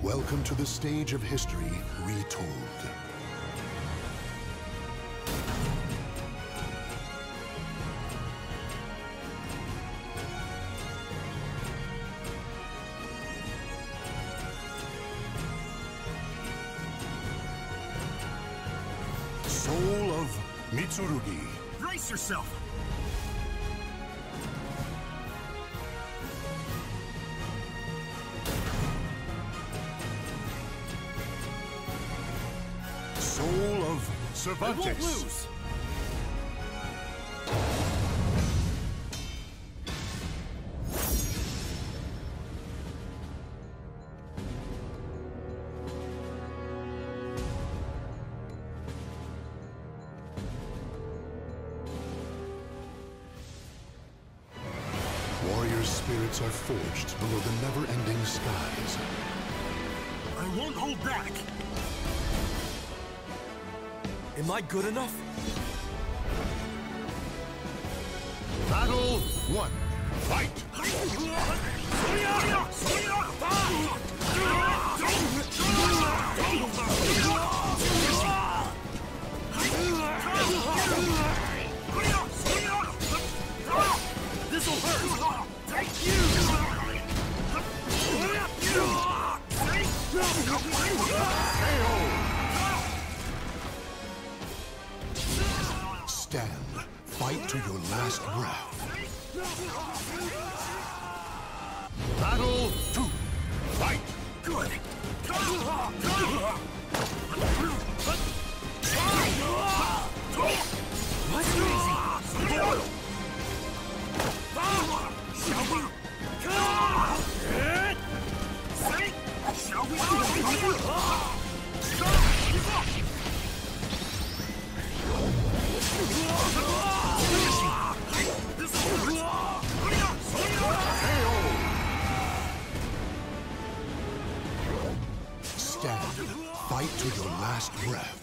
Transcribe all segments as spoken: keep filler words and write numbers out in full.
Welcome to the stage of history retold. Soul of Mitsurugi. Brace yourself! Soul of Cervantes. I won't lose! Warriors' spirits are forged below the never-ending skies. I won't hold back! Am I good enough? Battle one. Fight! This'll hurt! Take you! Stand. Fight to your last breath. Battle two. Fight! Good! What's crazy? Shall we? Shall we? Stand. Fight to your last breath.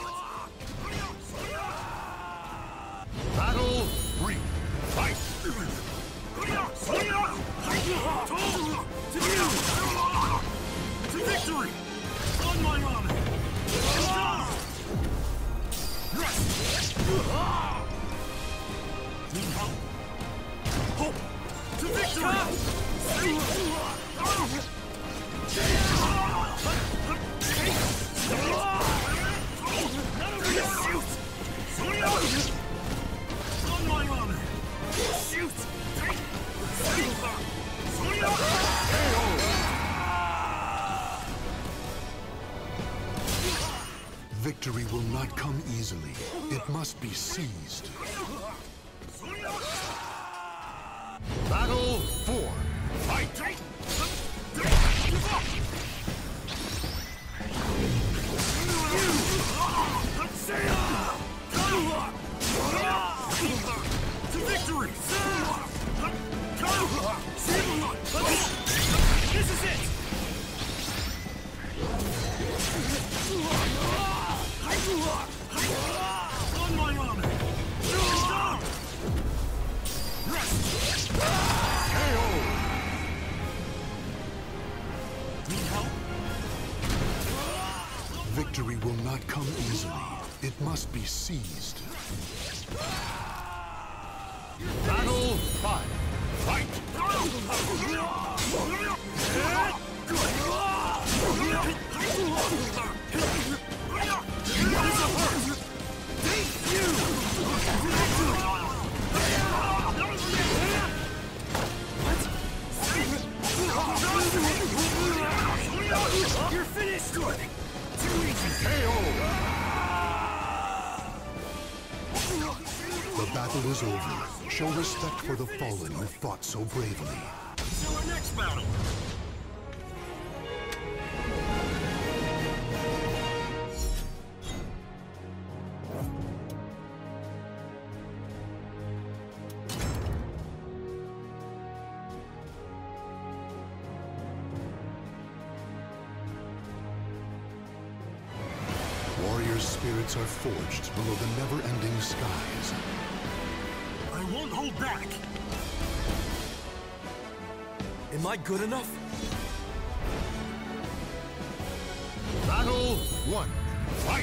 Battle three. Fight! To victory! On my honor! Rest! Need help? Hope! To victory! On my honor! Shoot! Victory will not come easily. It must be seized. Battle four. Fight! To victory! This is it! On my honor! Rest! K O! Need help? Victory will not come easily. It must be seized. Battle five. Fight! You're finished! Good! Too easy! K O! The battle is over. Show respect for the fallen who fought so bravely. Till our next battle! Warriors' spirits are forged below the never-ending skies. I won't hold back! Am I good enough? Battle one. Fight!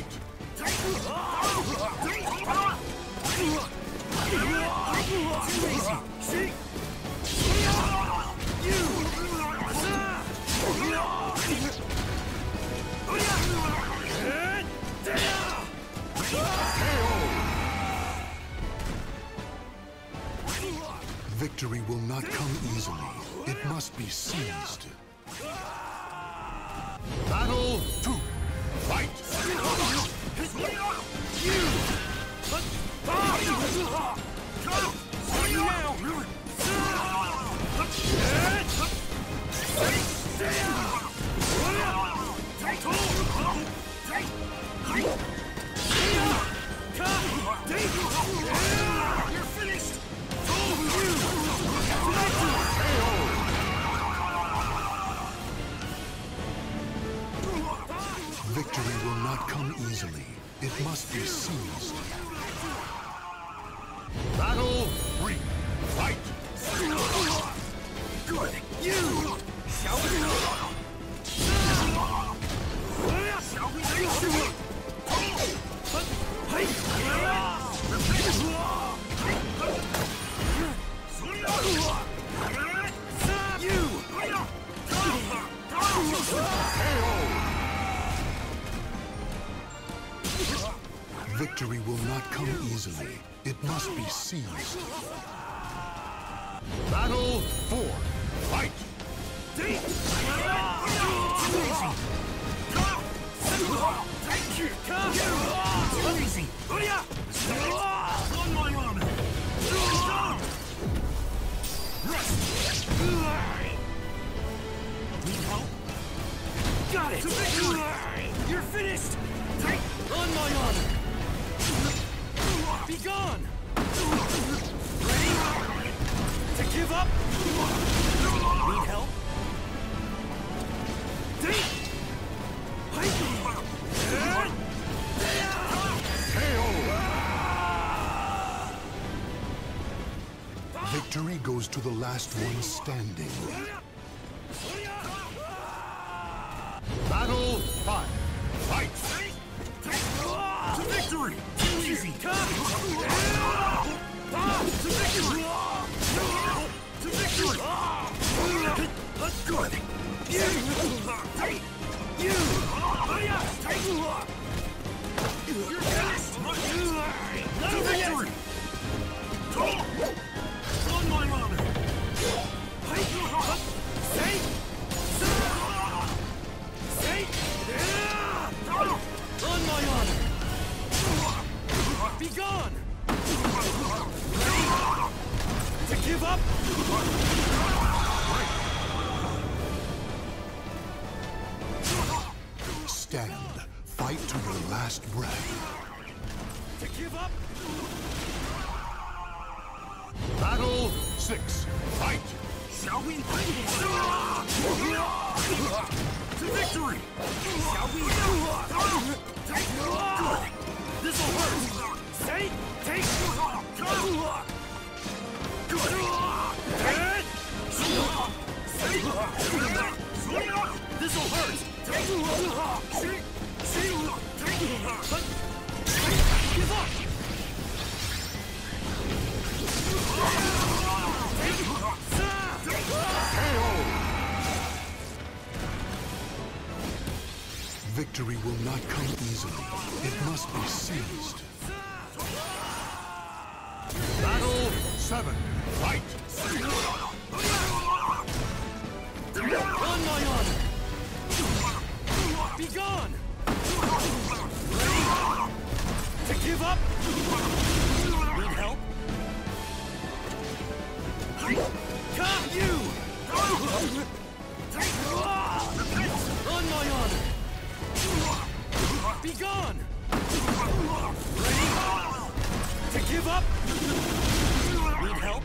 Victory will not come easily. It must be seized. Battle two. Fight! You're finished! Victory will not come easily. It must be seized. Battle three. Fight! Good! You! Shall we? Shall we? Victory will not come easily. It must be seized. Battle four. Fight! Too easy! On my armor! Rest! Need help? Got it! You're finished! On my honor! Be gone! Ready? To give up? Need help? Victory goes to the last one standing. Battle five. Fight! To victory! Too easy! To victory! To victory! Good! You! You! You're fast! To victory! On my honor! Say! Say! On my honor! Be gone! Ready? To give up? Stand. Fight to your last breath. To give up? Battle six. Fight! Shall we? To victory! Shall we? Good! This'll hurt! Say, take! Good! This'll hurt! Give up! Victory will not come easily. It must be seized. Battle seven. Fight! On my honor! Be gone! Ready? To give up? Need help? Come, you! On my honor! Be gone! Ready? To give up? Need help?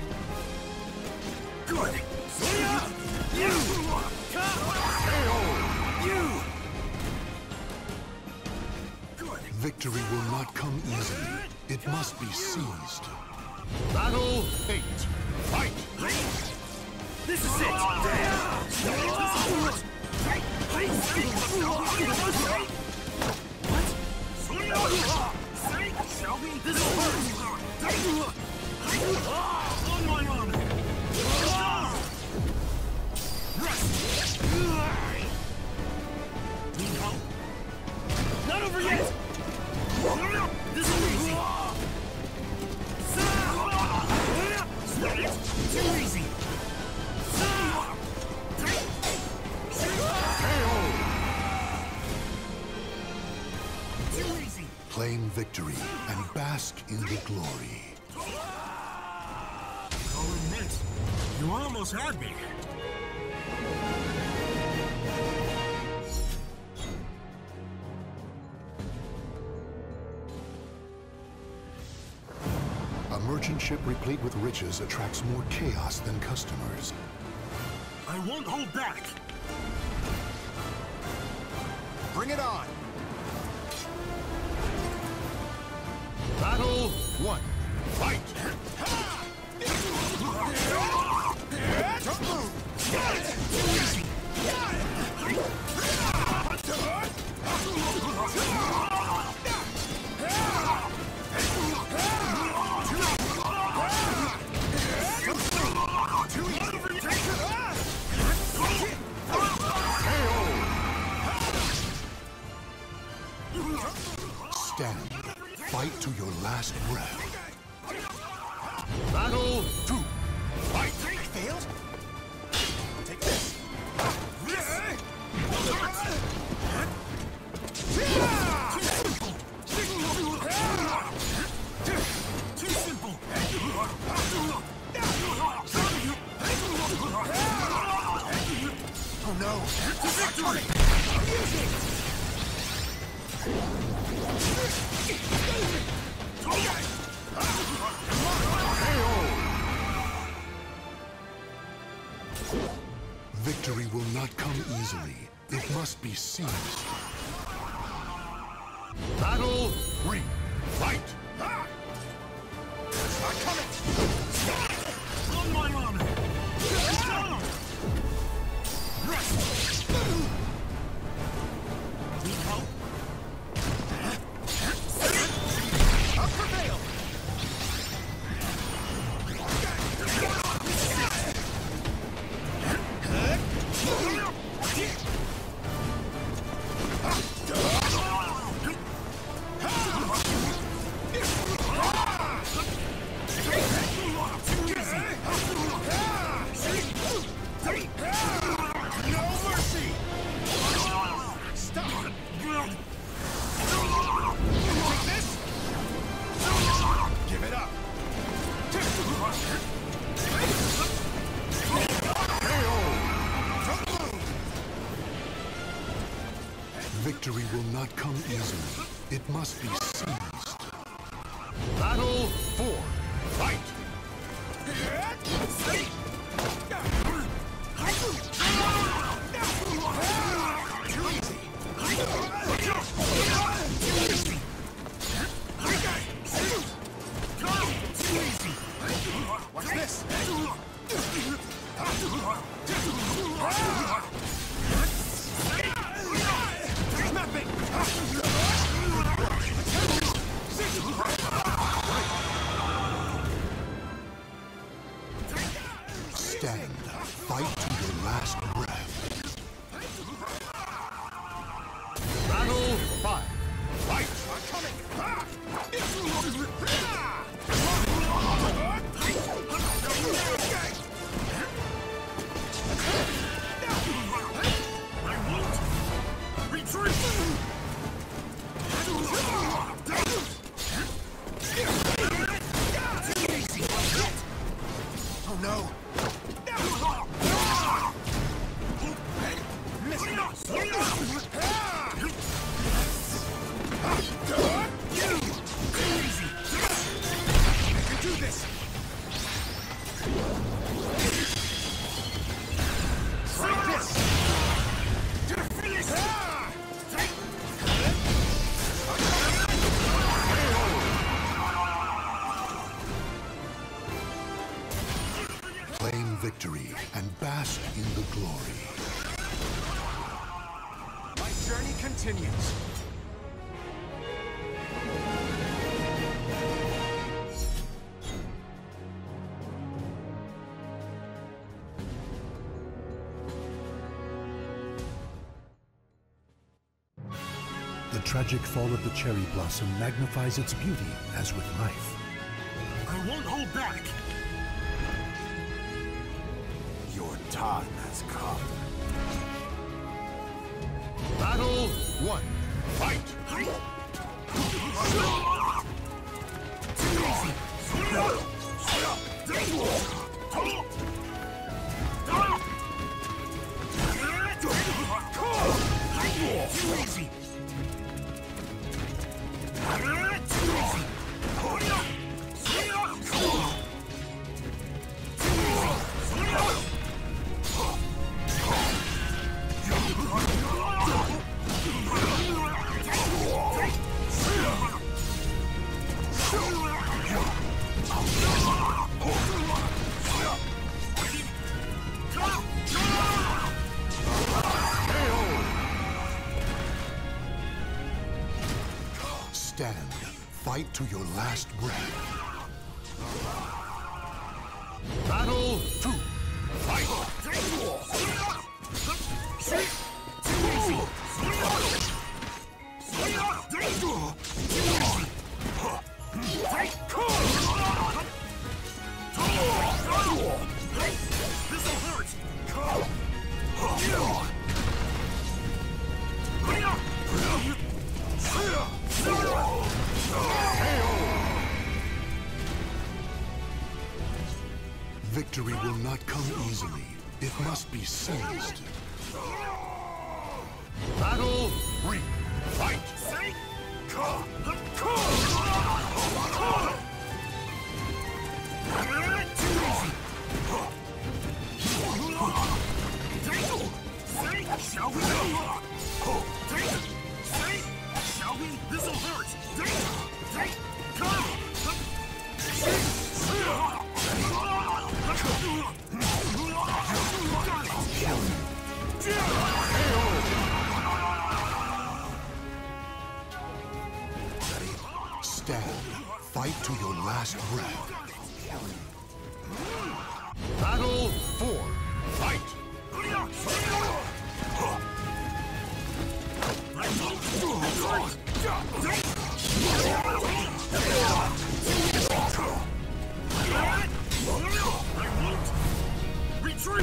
Good! You! Come! You! Good! Victory will not come easily. It must be seized. Battle eight. Fight! This is it! On my honor! Need help? Not over yet! This is easy! Too easy! Too easy! Claim victory and bask in the glory. I'll admit, you almost had me. A merchant ship replete with riches attracts more chaos than customers. I won't hold back. Bring it on! Battle one. Fight! Don't move! Stand. Fight to your last breath. Battle two. Fight! Failed? Take this! Too simple! Oh no! To victory! Victory will not come easily. It must be seized. Battle three. Fight! On my honor! Need help? I'll prevail! Victory will not come easily. It must be seized. Battle four. Fight! What's this? Stand. Fight to your last breath. Battle five. Fight! I'm coming! I won't! Retreat! Oh no! Claim victory and bask in the glory. continues. The tragic fall of the cherry blossom magnifies its beauty as with life. I won't hold back! Your time has come. Battle one. Fight! Too easy! Stand. Fight to your last breath. Battle two. Fight! This'll hurt! Victory will not come easily. It must be seized. Battle three. Fight! Shall we? Shall we? This'll hurt! Stand. Fight to your last breath. Battle four. Fight! Retreat!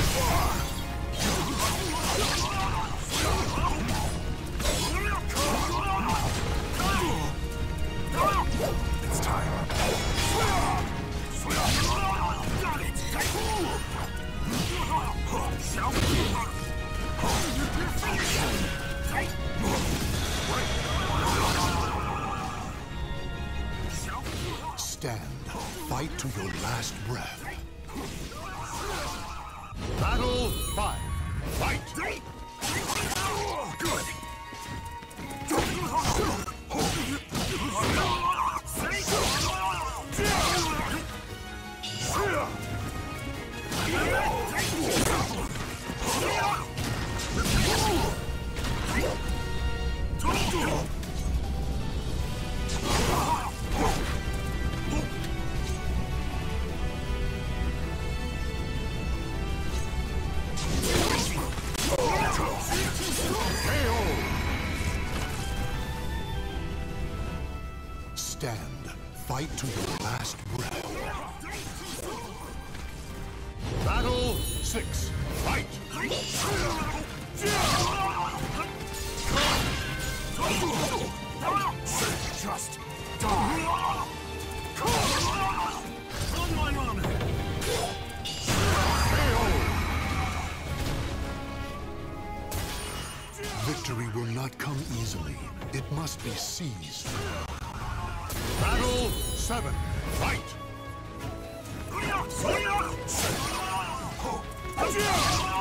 It's time. Got it! Shall we? Stand. Fight to your last breath. Battle five. Fight! Good! Stand. Fight to your last breath. Battle six. Fight! Just die. On my honor! Victory will not come easily. It must be seized. Battle seven. Fight!